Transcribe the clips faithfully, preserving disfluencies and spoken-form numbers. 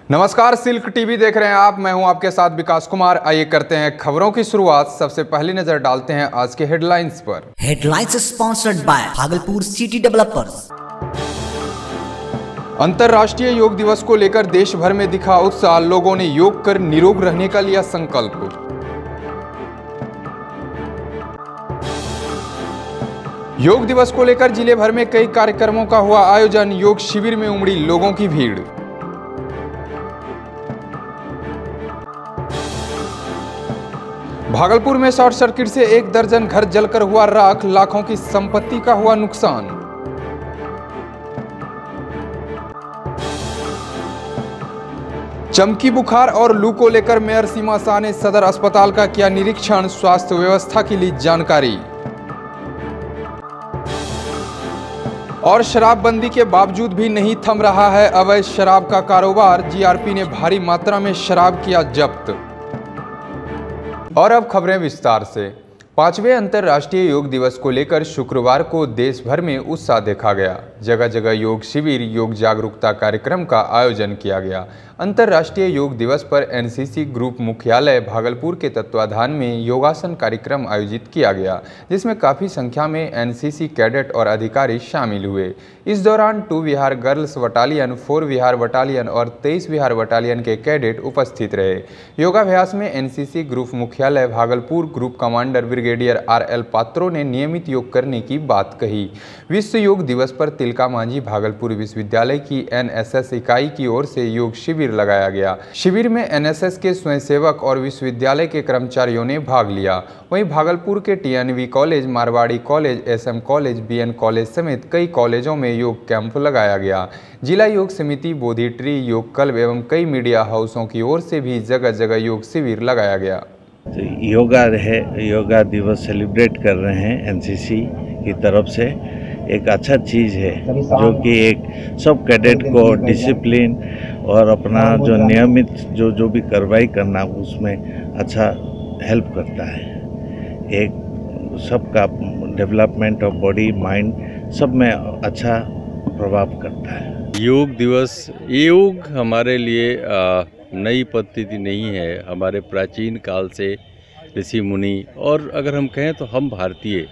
नमस्कार, silk TV देख रहे हैं आप। मैं हूं आपके साथ विकास कुमार। आइए करते हैं खबरों की शुरुआत। सबसे पहली नजर डालते हैं आज के हेडलाइंस पर। Headlines sponsored by Bhagalpur city developers. अंतर्राष्ट्रीय योग दिवस को लेकर देश भर में दिखा उत्साह। लोगों ने योग कर निरोग रहने का लिया संकल्प। योग दिवस को लेकर जिले भर में कई कार्यक्रमों का हुआ आयोजन। योग शिविर में उमड़ी लोगों की भीड़। भागलपुर में शॉर्ट सर्किट से एक दर्जन घर जलकर हुआ राख। लाखों की संपत्ति का हुआ नुकसान। चमकी बुखार और लू को लेकर मेयर सीमा शाह ने सदर अस्पताल का किया निरीक्षण। स्वास्थ्य व्यवस्था की ली जानकारी। और शराबबंदी के बावजूद भी नहीं थम रहा है अवैध शराब का कारोबार। जीआरपी ने भारी मात्रा में शराब किया जब्त। और अब खबरें विस्तार से। पांचवें अंतर्राष्ट्रीय योग दिवस को लेकर शुक्रवार को देश भर में उत्साह देखा गया। जगह जगह योग शिविर, योग जागरूकता कार्यक्रम का आयोजन किया गया। अंतर्राष्ट्रीय योग दिवस पर एनसीसी ग्रुप मुख्यालय भागलपुर के तत्वाधान में योगासन कार्यक्रम आयोजित किया गया, जिसमें काफ़ी संख्या में एनसीसी कैडेट और अधिकारी शामिल हुए। इस दौरान two Bihar girls battalion, four Bihar battalion और तेईस विहार बटालियन के कैडेट उपस्थित रहे। योगाभ्यास में एनसीसी ग्रुप मुख्यालय Bhagalpur group commander brigadier R L Patro ने नियमित योग करने की बात कही। विश्व योग दिवस पर तिलका मांझी भागलपुर विश्वविद्यालय की एनएसएस इकाई की ओर से योग शिविर लगाया गया। शिविर में एनएसएस के स्वयंसेवक और विश्वविद्यालय के कर्मचारियों ने भाग लिया। वहीं भागलपुर के TNB college, Marwari college, SM college, BN college समेत कई कॉलेजों में योग कैंप लगाया गया। जिला योग समिति, बोधि ट्री, योग क्लब एवं कई मीडिया हाउसों की ओर से भी जगह जगह योग शिविर लगाया गया। तो योगा है, योगा दिवस सेलिब्रेट कर रहे हैं एनसीसी की तरफ से। एक अच्छा चीज़ है जो कि एक सब कैडेट को डिसिप्लिन और अपना जो नियमित जो जो भी कार्रवाई करना उसमें अच्छा हेल्प करता है। एक सबका डेवलपमेंट ऑफ बॉडी माइंड सब में अच्छा प्रभाव करता है। योग दिवस, योग हमारे लिए आ, नई पद्धति नहीं है। हमारे प्राचीन काल से ऋषि मुनि और अगर हम कहें तो हम भारतीय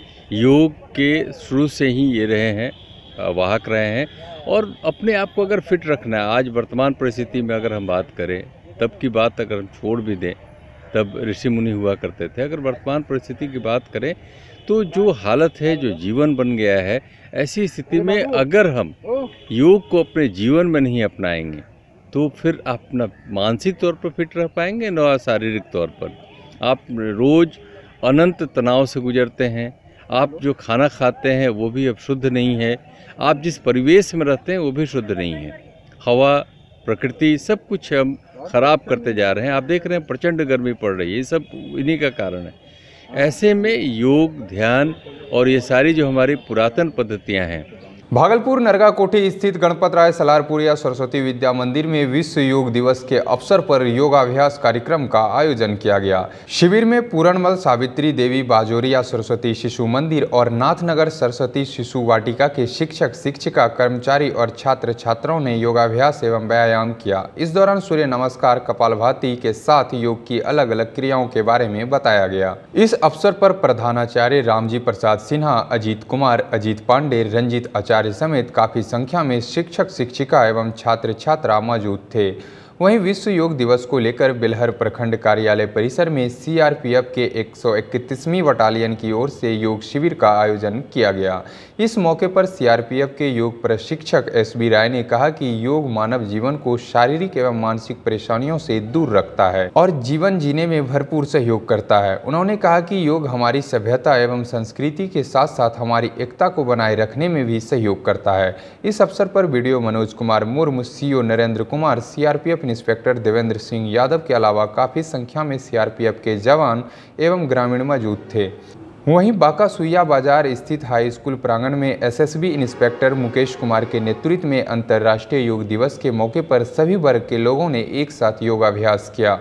योग के शुरू से ही ये रहे हैं, वाहक रहे हैं। और अपने आप को अगर फिट रखना है, आज वर्तमान परिस्थिति में अगर हम बात करें, तब की बात अगर हम छोड़ भी दें, तब ऋषि मुनि हुआ करते थे। अगर वर्तमान परिस्थिति की बात करें तो जो हालत है, जो जीवन बन गया है, ऐसी स्थिति में अगर हम योग को अपने जीवन में नहीं अपनाएंगे तो फिर आप न मानसिक तौर पर फिट रह पाएंगे न शारीरिक तौर पर। आप रोज़ अनंत तनाव से गुजरते हैं। आप जो खाना खाते हैं वो भी अब शुद्ध नहीं है। आप जिस परिवेश में रहते हैं वो भी शुद्ध नहीं है। हवा, प्रकृति, सब कुछ हम ख़राब करते जा रहे हैं। आप देख रहे हैं प्रचंड गर्मी पड़ रही है, ये सब इन्हीं का कारण है। ऐसे में योग, ध्यान और ये सारी जो हमारी पुरातन पद्धतियाँ हैं। भागलपुर नरगा कोठी स्थित गणपत राय सलारपुरिया सरस्वती विद्या मंदिर में विश्व योग दिवस के अवसर पर योगाभ्यास कार्यक्रम का आयोजन किया गया। शिविर में पूरणमल सावित्री देवी बाजोरिया सरस्वती शिशु मंदिर और नाथनगर सरस्वती शिशु वाटिका के शिक्षक, शिक्षिका, कर्मचारी और छात्र छात्राओं ने योगाभ्यास एवं व्यायाम किया। इस दौरान सूर्य नमस्कार, कपालभाति के साथ योग की अलग अलग क्रियाओं के बारे में बताया गया। इस अवसर पर प्रधानाचार्य रामजी प्रसाद सिन्हा, अजीत कुमार, अजीत पांडे, रंजीत आचार्य समेत काफी संख्या में शिक्षक, शिक्षिका एवं छात्र छात्रा मौजूद थे। वहीं विश्व योग दिवस को लेकर बेलहर प्रखंड कार्यालय परिसर में सीआरपीएफ के एक सौ इकतीसवीं बटालियन की ओर से योग शिविर का आयोजन किया गया। इस मौके पर सीआरपीएफ के योग प्रशिक्षक एस बी राय ने कहा कि योग मानव जीवन को शारीरिक एवं मानसिक परेशानियों से दूर रखता है और जीवन जीने में भरपूर सहयोग करता है। उन्होंने कहा कि योग हमारी सभ्यता एवं संस्कृति के साथ साथ हमारी एकता को बनाए रखने में भी सहयोग करता है। इस अवसर पर BDO Manoj Kumar Murmu, CO Narendra Kumar, CRPF inspector Devendra Singh Yadav के अलावा काफ़ी संख्या में सीआरपीएफ के जवान एवं ग्रामीण मौजूद थे। वहीं बाका सुइया बाजार स्थित हाई स्कूल प्रांगण में एसएसबी इंस्पेक्टर मुकेश कुमार के नेतृत्व में अंतर्राष्ट्रीय योग दिवस के मौके पर सभी वर्ग के लोगों ने एक साथ योगाभ्यास किया।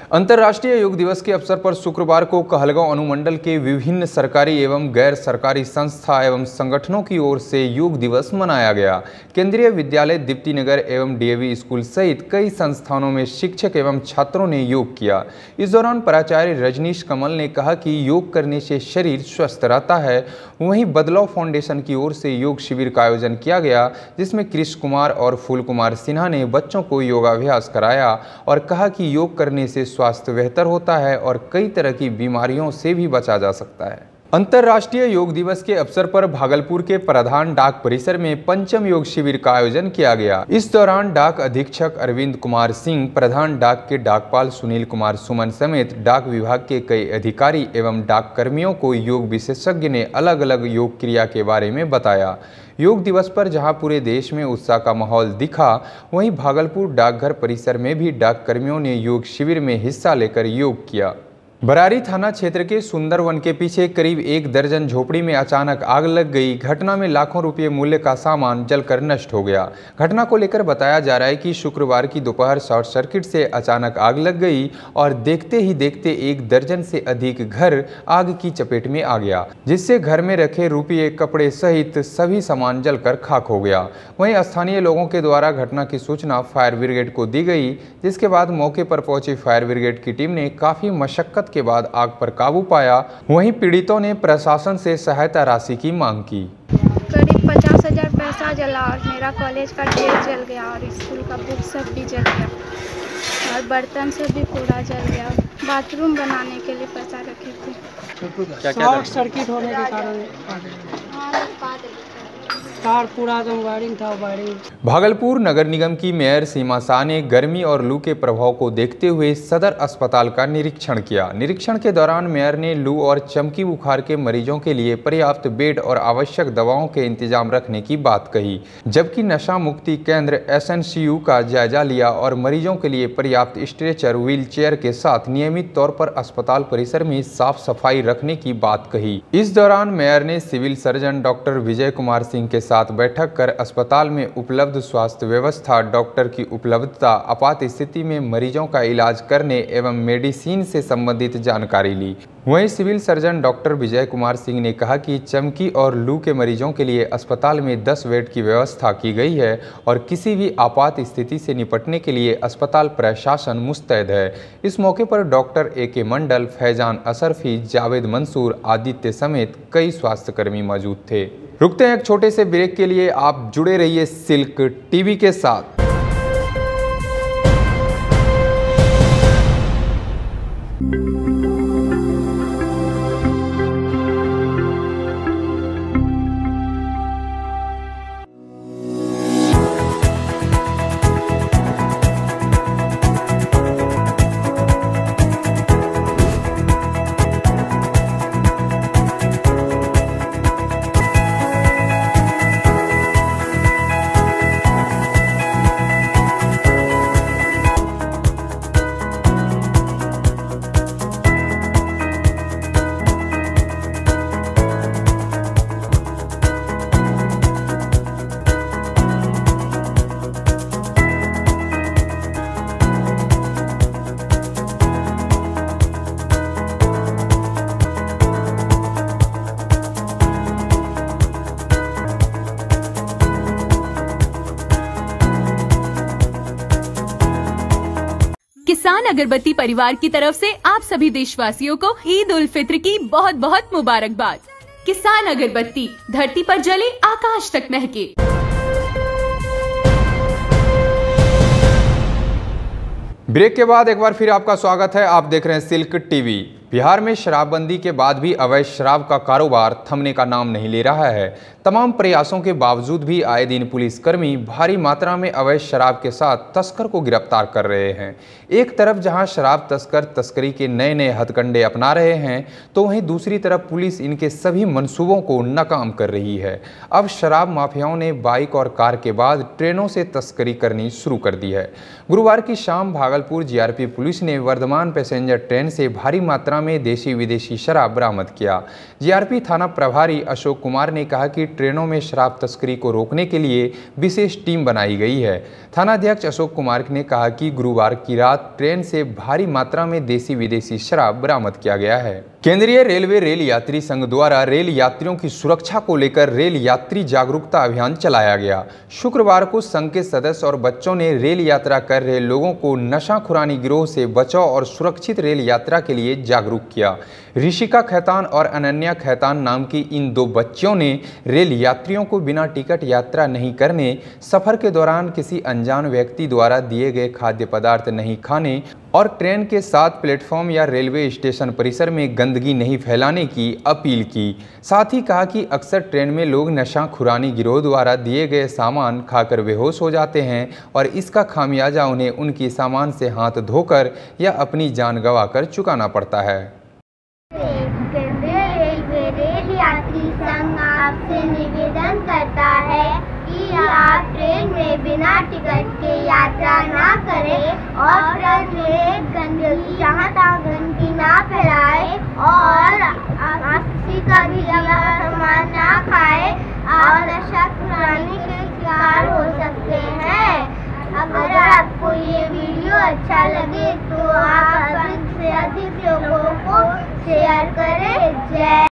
अंतर्राष्ट्रीय योग दिवस के अवसर पर शुक्रवार को कहलगांव अनुमंडल के विभिन्न सरकारी एवं गैर सरकारी संस्था एवं संगठनों की ओर से योग दिवस मनाया गया। केंद्रीय विद्यालय दीप्तिनगर एवं डीएवी स्कूल सहित कई संस्थानों में शिक्षक एवं छात्रों ने योग किया। इस दौरान प्राचार्य रजनीश कमल ने कहा कि योग करने से शरीर स्वस्थ रहता है। वहीं बदलाव फाउंडेशन की ओर से योग शिविर का आयोजन किया गया, जिसमें कृष्ण कुमार और फूल कुमार सिन्हा ने बच्चों को योगाभ्यास कराया और कहा कि योग करने से स्वास्थ्य बेहतर होता है और कई तरह की बीमारियों से भी बचा जा सकता है। अंतर्राष्ट्रीय योग दिवस के अवसर पर भागलपुर के प्रधान डाक परिसर में पंचम योग शिविर का आयोजन किया गया। इस दौरान डाक अधीक्षक अरविंद कुमार सिंह, प्रधान डाक के डाकपाल सुनील कुमार सुमन समेत डाक विभाग के कई अधिकारी एवं डाक कर्मियों को योग विशेषज्ञ ने अलग अलग योग क्रिया के बारे में बताया। योग दिवस पर जहां पूरे देश में उत्साह का माहौल दिखा, वहीं भागलपुर डाकघर परिसर में भी डाक कर्मियों ने योग शिविर में हिस्सा लेकर योग किया। बरारी थाना क्षेत्र के सुंदरवन के पीछे करीब एक दर्जन झोपड़ी में अचानक आग लग गई। घटना में लाखों रुपए मूल्य का सामान जलकर नष्ट हो गया। घटना को लेकर बताया जा रहा है कि शुक्रवार की दोपहर शॉर्ट सर्किट से अचानक आग लग गई और देखते ही देखते एक दर्जन से अधिक घर आग की चपेट में आ गया, जिससे घर में रखे रुपये, कपड़े सहित सभी सामान जलकर खाक हो गया। वहीं स्थानीय लोगों के द्वारा घटना की सूचना फायर ब्रिगेड को दी गई, जिसके बाद मौके पर पहुंची फायर ब्रिगेड की टीम ने काफी मशक्कत के बाद आग पर काबू पाया। वहीं पीड़ितों ने प्रशासन से सहायता राशि की मांग की। करीब पचास हजार पैसा जला और मेरा कॉलेज का ड्रेस जल गया और स्कूल का बुक सब भी जल गया और बर्तन सब भी पूरा जल गया। बाथरूम बनाने के लिए पैसा रखे थे। शॉर्ट सर्किट होने के कारण कार पूरा एकदम वायरिंग था वायरिंग। भागलपुर नगर निगम की मेयर सीमा शाह ने गर्मी और लू के प्रभाव को देखते हुए सदर अस्पताल का निरीक्षण किया। निरीक्षण के दौरान मेयर ने लू और चमकी बुखार के मरीजों के लिए पर्याप्त बेड और आवश्यक दवाओं के इंतजाम रखने की बात कही, जबकि नशा मुक्ति केंद्र एस एन सी यू का जायजा लिया और मरीजों के लिए पर्याप्त स्ट्रेचर, व्हील चेयर के साथ नियमित तौर पर अस्पताल परिसर में साफ सफाई रखने की बात कही। इस दौरान मेयर ने civil surgeon doctor Vijay Kumar Singh के साथ बैठक कर अस्पताल में उपलब्ध स्वास्थ्य व्यवस्था, डॉक्टर की उपलब्धता, आपात स्थिति में मरीजों का इलाज करने एवं मेडिसिन से संबंधित जानकारी ली। वहीं civil surgeon doctor Vijay Kumar Singh ने कहा कि चमकी और लू के मरीजों के लिए अस्पताल में दस बेड की व्यवस्था की गई है और किसी भी आपात स्थिति से निपटने के लिए अस्पताल प्रशासन मुस्तैद है। इस मौके पर डॉक्टर ए के मंडल, फैजान असरफी, जावेद मंसूर, आदित्य समेत कई स्वास्थ्यकर्मी मौजूद थे। रुकते हैं एक छोटे से ब्रेक के लिए। आप जुड़े रहिए सिल्क टीवी के साथ। किसान अगरबत्ती परिवार की तरफ से आप सभी देशवासियों को ईद उल फित्र की बहुत बहुत मुबारकबाद। किसान अगरबत्ती, धरती पर जले आकाश तक महके। ब्रेक के बाद एक बार फिर आपका स्वागत है। आप देख रहे हैं सिल्क टीवी। बिहार में शराबबंदी के बाद भी अवैध शराब का कारोबार थमने का नाम नहीं ले रहा है। तमाम प्रयासों के बावजूद भी आए दिन पुलिसकर्मी भारी मात्रा में अवैध शराब के साथ तस्कर को गिरफ्तार कर रहे हैं। एक तरफ जहां शराब तस्कर तस्करी के नए नए हथकंडे अपना रहे हैं, तो वहीं दूसरी तरफ पुलिस इनके सभी मंसूबों को नाकाम कर रही है। अब शराब माफियाओं ने बाइक और कार के बाद ट्रेनों से तस्करी करनी शुरू कर दी है। गुरुवार की शाम भागलपुर जीआरपी पुलिस ने वर्धमान पैसेंजर ट्रेन से भारी मात्रा में देसी विदेशी शराब बरामद किया। जीआरपी थाना प्रभारी अशोक कुमार ने कहा कि ट्रेनों में शराब तस्करी को रोकने के लिए विशेष टीम बनाई गई है। थानाध्यक्ष अशोक कुमार ने कहा कि गुरुवार की रात ट्रेन से भारी मात्रा में देसी विदेशी शराब बरामद किया गया है। केंद्रीय रेलवे रेल यात्री संघ द्वारा रेल यात्रियों की सुरक्षा को लेकर रेल यात्री जागरूकता अभियान चलाया गया। शुक्रवार को संघ के सदस्य और बच्चों ने रेल यात्रा कर रहे लोगों को नशाखुरानी गिरोह से बचाव और सुरक्षित रेल यात्रा के लिए जागरूक किया। ऋषिका खैतान और अनन्या खैतान नाम की इन दो बच्चियों ने रेल यात्रियों को बिना टिकट यात्रा नहीं करने, सफर के दौरान किसी अनजान व्यक्ति द्वारा दिए गए खाद्य पदार्थ नहीं खाने और ट्रेन के साथ प्लेटफॉर्म या रेलवे स्टेशन परिसर में गंदगी नहीं फैलाने की अपील की। साथ ही कहा कि अक्सर ट्रेन में लोग नशाखुरानी गिरोह द्वारा दिए गए सामान खाकर बेहोश हो जाते हैं और इसका खामियाजा उन्हें उनकी सामान से हाथ धोकर या अपनी जान गंवाकर चुकाना पड़ता है। केंद्रीय रेलवे रेल यात्री संघ आपसे निवेदन करता है कि आप ट्रेन में बिना टिकट के यात्रा ना करें और ट्रेन में गंदगी जहाँ तहाँ गंदगी ना फैलाए और किसी का भी सामान ना खाए और नशाखुरानी के शिकार हो सकते हैं। अगर आपको ये वीडियो अच्छा लगे तो आप अधिक से अधिक लोगों को शेयर करें। जय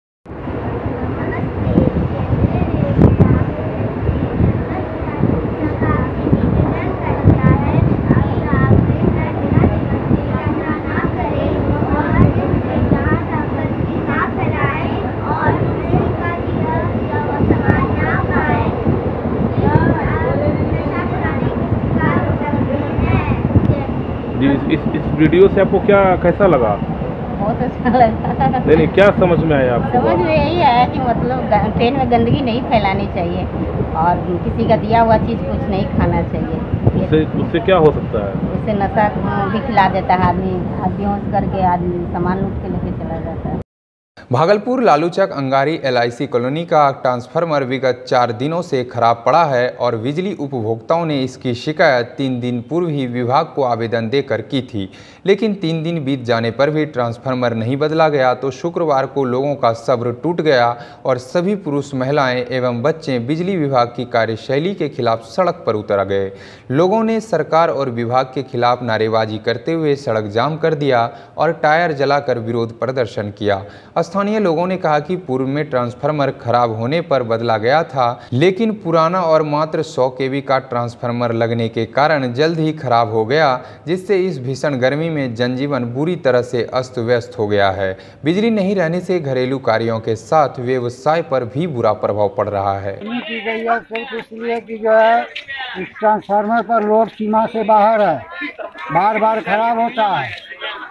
इस इस वीडियो से आपको क्या कैसा लगा? बहुत अच्छा लगा। नहीं नहीं क्या समझ में आया आपको? समझ में यही आया कि मतलब ट्रेन में गंदगी नहीं फैलानी चाहिए और किसी का दिया हुआ चीज़ कुछ नहीं खाना चाहिए। उससे उससे क्या हो सकता है? उससे नशा भी खिला देता है आदमी, बेहोश करके आदमी सामान लूट के लेके चला जाता है। भागलपुर लालूचक अंगारी एलआईसी कॉलोनी का ट्रांसफार्मर विगत चार दिनों से खराब पड़ा है और बिजली उपभोक्ताओं ने इसकी शिकायत तीन दिन पूर्व ही विभाग को आवेदन देकर की थी, लेकिन तीन दिन बीत जाने पर भी ट्रांसफार्मर नहीं बदला गया तो शुक्रवार को लोगों का सब्र टूट गया और सभी पुरुष, महिलाएं एवं बच्चे बिजली विभाग की कार्यशैली के खिलाफ सड़क पर उतर गए। लोगों ने सरकार और विभाग के खिलाफ नारेबाजी करते हुए सड़क जाम कर दिया और टायर जलाकर विरोध प्रदर्शन किया। स्थानीय लोगों ने कहा कि पूर्व में ट्रांसफार्मर खराब होने पर बदला गया था, लेकिन पुराना और मात्र सौ केवी का ट्रांसफार्मर लगने के कारण जल्द ही खराब हो गया, जिससे इस भीषण गर्मी में जनजीवन बुरी तरह से अस्त व्यस्त हो गया है। बिजली नहीं रहने से घरेलू कार्यों के साथ व्यवसाय पर भी बुरा प्रभाव पड़ रहा है। की गई है सिर्फ इसलिए कि जो है इस ट्रांसफार्मर पर लोड सीमा से बाहर है, बार बार खराब होता है।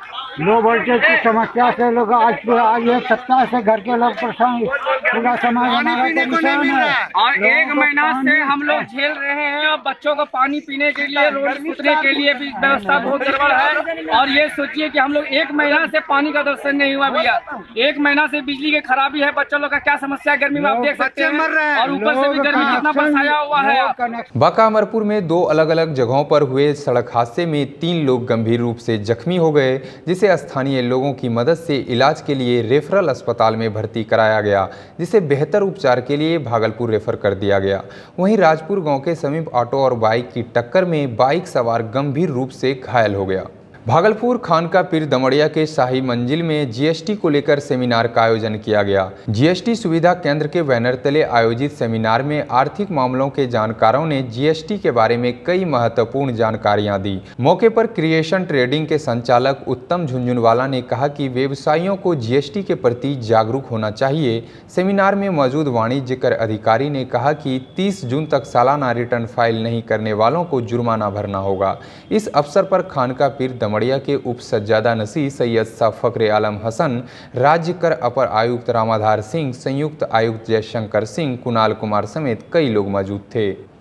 लो वोल्टेज की समस्या से लोग आज आज एक सप्ताह से घर के लोग परेशान, पूरा समाज हमारा परेशान है और एक महीना से हम लोग झेल रहे हैं और बच्चों को पानी पीने के लिए, रोड फूटने के लिए भी व्यवस्था बहुत गड़बड़ है। और ये सोचिए कि हम लोग एक महीना से पानी का दर्शन नहीं हुआ भैया, एक महीना से बिजली की खराबी है। बच्चों लोग का क्या समस्या गर्मी में आप देख सकते हैं और ऊपर से भी गर्मी कितना बरसाया हुआ है। बांका अमरपुर में दो अलग अलग जगहों पर हुए सड़क हादसे में तीन लोग गंभीर रूप से जख्मी हो गए, जिसे स्थानीय लोगों की मदद से इलाज के लिए रेफरल अस्पताल में भर्ती कराया गया, जिसे बेहतर उपचार के लिए भागलपुर रेफर कर दिया गया। वहीं राजपुर गांव के समीप ऑटो और बाइक की टक्कर में बाइक सवार गंभीर रूप से घायल हो गया। भागलपुर खानका पीर दमड़िया के शाही मंजिल में जीएसटी को लेकर सेमिनार का आयोजन किया गया। जीएसटी सुविधा केंद्र के बैनर तले आयोजित सेमिनार में आर्थिक मामलों के जानकारों ने जीएसटी के बारे में कई महत्वपूर्ण जानकारियां दी। मौके पर क्रिएशन ट्रेडिंग के संचालक उत्तम झुंझुनवाला ने कहा कि व्यवसायियों को जीएसटी के प्रति जागरूक होना चाहिए। सेमिनार में मौजूद वाणिज्य कर अधिकारी ने कहा कि तीस जून तक सालाना रिटर्न फाइल नहीं करने वालों को जुर्माना भरना होगा। इस अवसर पर खानका पीर दमड़िया के उप सज्जादा नसी सैयद शाह फखरे आलम हसन, राज्य कर अपर आयुक्त रामाधार सिंह, संयुक्त आयुक्त जयशंकर सिंह, कुणाल कुमार समेत कई लोग मौजूद थे।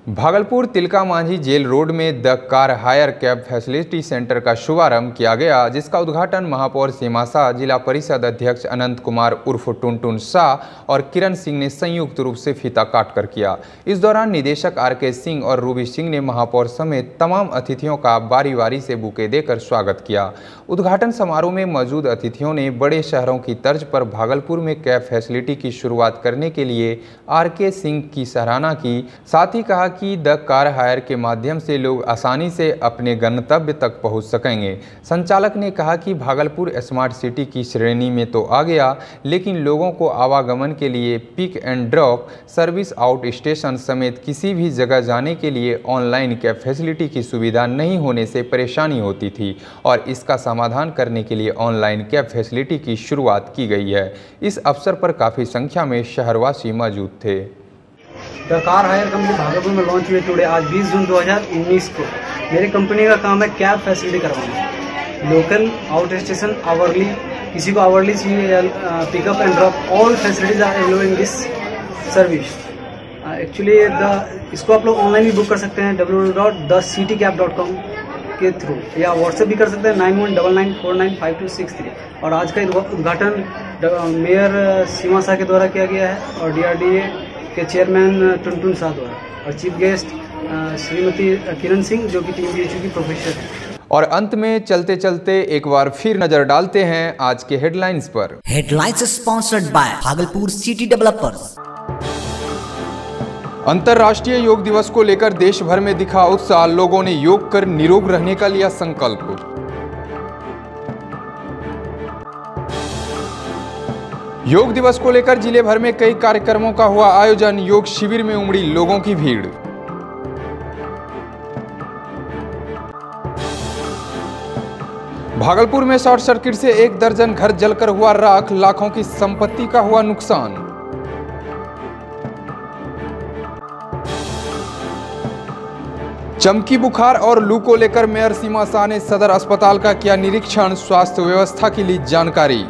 भागलपुर तिलका मांझी जेल रोड में the car hire cab facility centre का शुभारंभ किया गया, जिसका उद्घाटन महापौर सीमा शाह, जिला परिषद अध्यक्ष अनंत कुमार उर्फ टुनटुन शाह और किरण सिंह ने संयुक्त रूप से फीता काटकर किया। इस दौरान निदेशक आर के सिंह और रूबी सिंह ने महापौर समेत तमाम अतिथियों का बारी बारी से बुके देकर स्वागत किया। उद्घाटन समारोह में मौजूद अतिथियों ने बड़े शहरों की तर्ज पर भागलपुर में कैब फैसिलिटी की शुरुआत करने के लिए आर के सिंह की सराहना की। साथ ही कहा कि द कार हायर के माध्यम से लोग आसानी से अपने गंतव्य तक पहुंच सकेंगे। संचालक ने कहा कि भागलपुर स्मार्ट सिटी की श्रेणी में तो आ गया, लेकिन लोगों को आवागमन के लिए pick and drop service, out station समेत किसी भी जगह जाने के लिए ऑनलाइन कैब फैसिलिटी की सुविधा नहीं होने से परेशानी होती थी और इसका समाधान करने के लिए ऑनलाइन कैब फैसिलिटी की शुरुआत की गई है। इस अवसर पर काफ़ी संख्या में शहरवासी मौजूद थे। The car hire company Bhagalpur में लॉन्च हुई टुडे, आज बीस जून दो हज़ार उन्नीस को। मेरे कंपनी का काम है कैब फैसिलिटी करवाना, लोकल, आउट स्टेशन, आवरली, किसी को आवरली चाहिए या pickup and drop, all facilities are available in this service. Actually इसको आप लोग ऑनलाइन भी बुक कर सकते हैं W W W dot the city cab dot com के थ्रू, या व्हाट्सएप भी कर सकते हैं nine one double nine four nine five two six three. और आज का उद्घाटन मेयर सीमा शाह के द्वारा किया गया है और डी आर डी ए के चेयरमैन टुनटुन शाह द्वारा, और चीफ गेस्ट श्रीमती किरण सिंह जो कि टीम बी एच यू की प्रोफेसर है। और अंत में चलते चलते एक बार फिर नजर डालते हैं आज के हेडलाइंस पर। Headlines sponsored by Bhagalpur city developers. अंतर्राष्ट्रीय योग दिवस को लेकर देश भर में दिखा उत्साह, लोगों ने योग कर निरोग रहने का लिया संकल्प। योग दिवस को लेकर जिले भर में कई कार्यक्रमों का हुआ आयोजन, योग शिविर में उमड़ी लोगों की भीड़। भागलपुर में शॉर्ट सर्किट से एक दर्जन घर जलकर हुआ राख, लाखों की संपत्ति का हुआ नुकसान। चमकी बुखार और लू को लेकर मेयर सीमा शाह ने सदर अस्पताल का किया निरीक्षण, स्वास्थ्य व्यवस्था की ली जानकारी।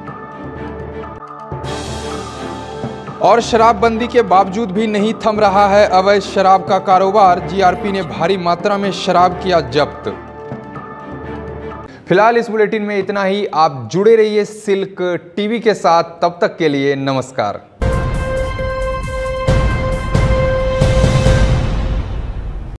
और शराबबंदी के बावजूद भी नहीं थम रहा है अवैध शराब का कारोबार, जी आर पी ने भारी मात्रा में शराब किया जब्त। फिलहाल इस बुलेटिन में इतना ही। आप जुड़े रहिए सिल्क टीवी के साथ, तब तक के लिए नमस्कार।